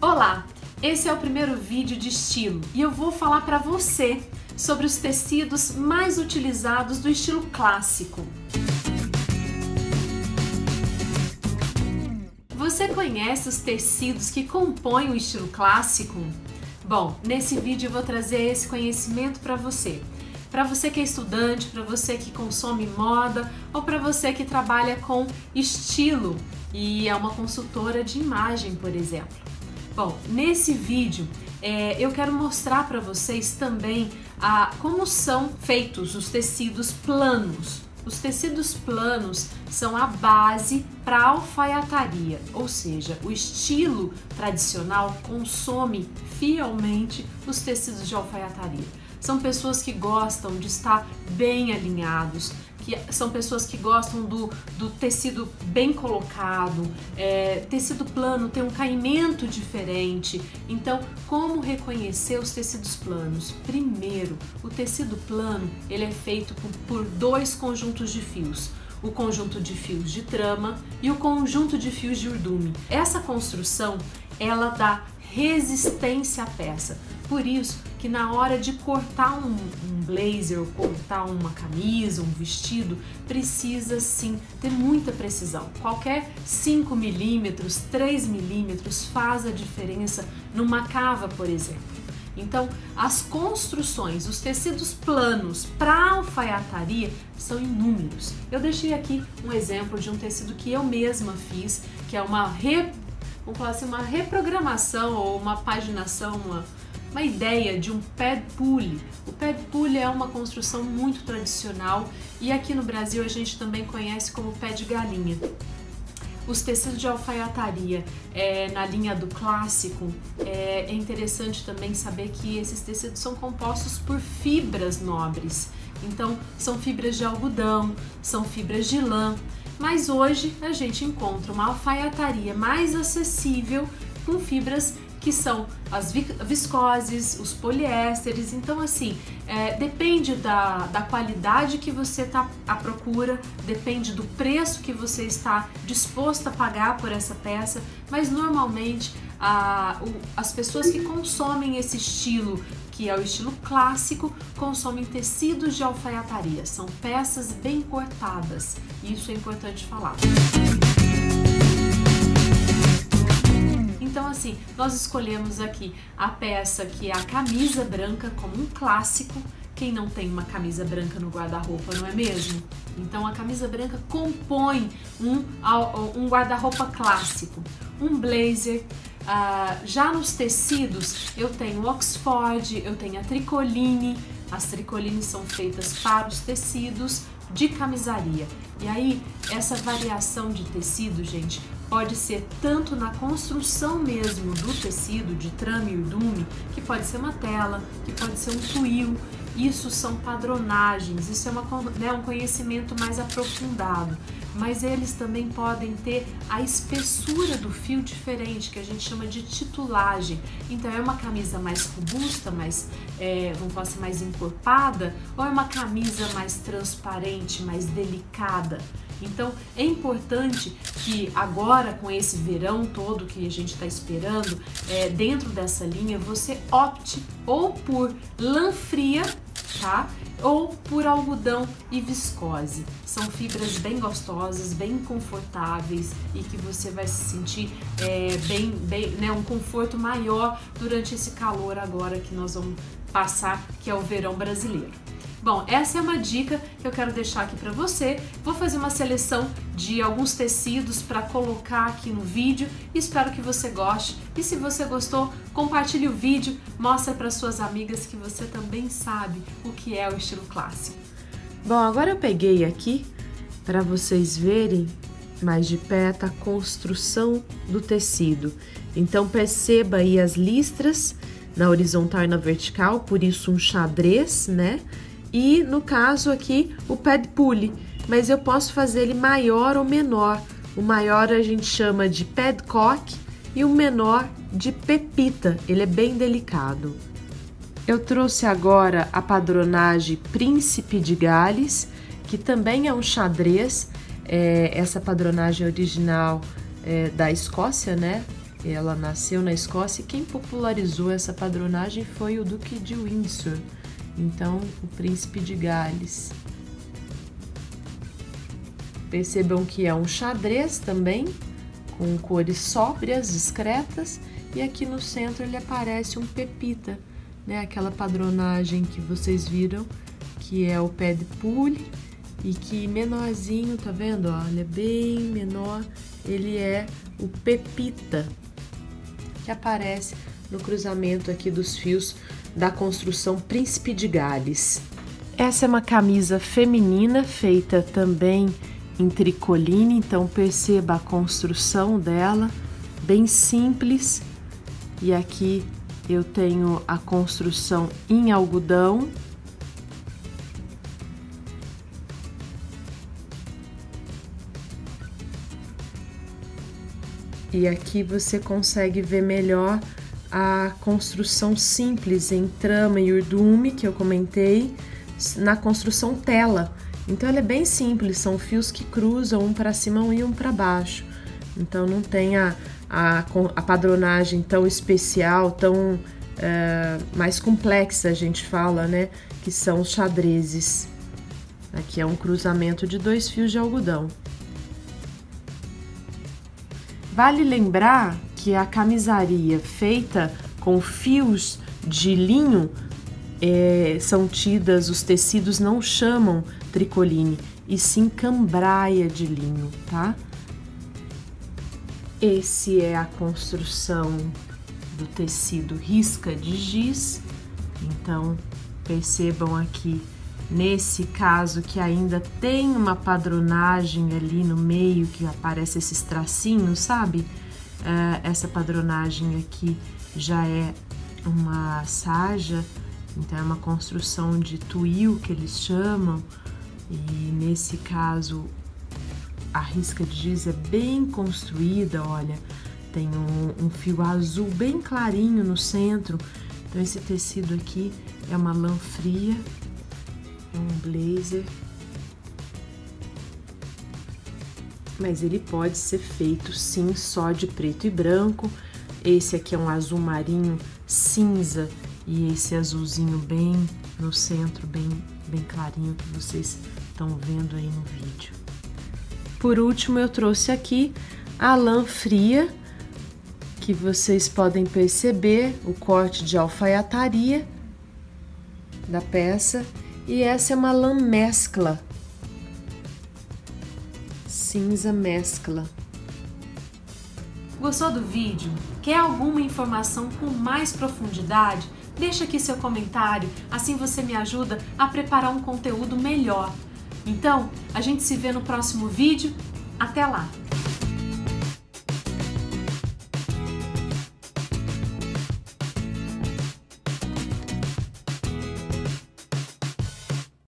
Olá, esse é o primeiro vídeo de estilo e eu vou falar para você sobre os tecidos mais utilizados do estilo clássico. Você conhece os tecidos que compõem o estilo clássico? Bom, nesse vídeo eu vou trazer esse conhecimento para você. Para você que é estudante, para você que consome moda ou para você que trabalha com estilo e é uma consultora de imagem, por exemplo. Bom, nesse vídeo eu quero mostrar para vocês também como são feitos os tecidos planos. Os tecidos planos são a base para a alfaiataria, ou seja, o estilo tradicional consome fielmente os tecidos de alfaiataria. São pessoas que gostam de estar bem alinhados, são pessoas que gostam do tecido bem colocado, tecido plano tem um caimento diferente. Então, como reconhecer os tecidos planos? Primeiro, o tecido plano ele é feito por dois conjuntos de fios. O conjunto de fios de trama e o conjunto de fios de urdume. Essa construção, ela dá resistência à peça. Por isso que na hora de cortar um blazer ou cortar uma camisa, um vestido, precisa sim ter muita precisão. Qualquer 5 milímetros, 3 milímetros faz a diferença numa cava, por exemplo. Então, as construções, os tecidos planos para alfaiataria são inúmeros. Eu deixei aqui um exemplo de um tecido que eu mesma fiz, que é uma reprogramação ou uma paginação, uma ideia de um pad pulley. O pad pulley é uma construção muito tradicional e aqui no Brasil a gente também conhece como pé de galinha. Os tecidos de alfaiataria na linha do clássico, é interessante também saber que esses tecidos são compostos por fibras nobres. Então, são fibras de algodão, são fibras de lã, mas hoje a gente encontra uma alfaiataria mais acessível com fibras que são as viscoses, os poliésteres. Então assim, depende da qualidade que você está à procura, depende do preço que você está disposto a pagar por essa peça, mas normalmente as pessoas que consomem esse estilo, que é o estilo clássico, consomem tecidos de alfaiataria, são peças bem cortadas, isso é importante falar. Então assim, nós escolhemos aqui a peça que é a camisa branca como um clássico. Quem não tem uma camisa branca no guarda-roupa, não é mesmo? Então a camisa branca compõe um guarda-roupa clássico, um blazer. Já nos tecidos eu tenho Oxford, eu tenho a tricoline. As tricolines são feitas para os tecidos de camisaria. E aí, essa variação de tecido, gente, pode ser tanto na construção mesmo do tecido, de trama e urdume, que pode ser uma tela, que pode ser um tuil. Isso são padronagens, isso é um conhecimento mais aprofundado. Mas eles também podem ter a espessura do fio diferente, que a gente chama de titulagem. Então é uma camisa mais robusta, vamos falar assim, mais encorpada, ou é uma camisa mais transparente, mais delicada. Então é importante que agora, com esse verão todo que a gente está esperando, dentro dessa linha, você opte ou por lã fria, tá? Ou por algodão e viscose. São fibras bem gostosas, bem confortáveis e que você vai se sentir um conforto maior durante esse calor agora que nós vamos passar, que é o verão brasileiro. Bom, essa é uma dica que eu quero deixar aqui para você. Vou fazer uma seleção de alguns tecidos para colocar aqui no vídeo. Espero que você goste. E se você gostou, compartilhe o vídeo, mostra para suas amigas que você também sabe o que é o estilo clássico. Bom, agora eu peguei aqui para vocês verem mais de perto a construção do tecido. Então perceba aí as listras na horizontal e na vertical, por isso um xadrez, né? E no caso aqui o pad pulley, mas eu posso fazer ele maior ou menor. O maior a gente chama de padcock e o menor de pepita, ele é bem delicado. Eu trouxe agora a padronagem Príncipe de Gales, que também é um xadrez. Essa padronagem original da Escócia, né? Ela nasceu na Escócia e quem popularizou essa padronagem foi o Duque de Windsor, então o Príncipe de Gales. Percebam que é um xadrez também, com cores sóbrias, discretas, e aqui no centro ele aparece um pepita, né? Aquela padronagem que vocês viram, que é o pé de pule, e que menorzinho, tá vendo? Ó, ele é bem menor, ele é o pepita, que aparece no cruzamento aqui dos fios da construção Príncipe de Gales. Essa é uma camisa feminina feita também em tricoline, então perceba a construção dela, bem simples. E aqui eu tenho a construção em algodão. E aqui você consegue ver melhor a construção simples em trama e urdume, que eu comentei, na construção tela. Então ela é bem simples, são fios que cruzam um para cima e um para baixo. Então não tem a padronagem tão especial, tão mais complexa, a gente fala, né? Que são os xadrezes. Aqui é um cruzamento de 2 fios de algodão. Vale lembrar que a camisaria feita com fios de linho são tidas, os tecidos não chamam tricoline, e sim cambraia de linho, tá? Esse é a construção do tecido risca de giz. Então percebam aqui, nesse caso, que ainda tem uma padronagem ali no meio, que aparece esses tracinhos, sabe? Essa padronagem aqui já é uma saja, então é uma construção de tuile que eles chamam, e nesse caso a risca de giz é bem construída, olha, tem um fio azul bem clarinho no centro. Então esse tecido aqui é uma lã fria, um blazer, mas ele pode ser feito sim só de preto e branco. Esse aqui é um azul marinho cinza e esse azulzinho bem no centro, bem clarinho, que vocês estão vendo aí no vídeo. Por último, eu trouxe aqui a lã fria, que vocês podem perceber o corte de alfaiataria da peça. E essa é uma lã mescla, cinza mescla. Gostou do vídeo? Quer alguma informação com mais profundidade? Deixa aqui seu comentário, assim você me ajuda a preparar um conteúdo melhor. Então, a gente se vê no próximo vídeo. Até lá!